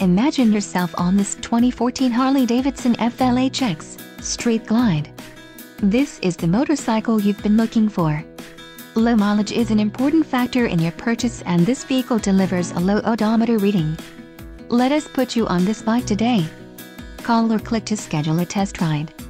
Imagine yourself on this 2014 Harley-Davidson FLHX Street Glide. This is the motorcycle you've been looking for. Low mileage is an important factor in your purchase, and this vehicle delivers a low odometer reading. Let us put you on this bike today. Call or click to schedule a test ride.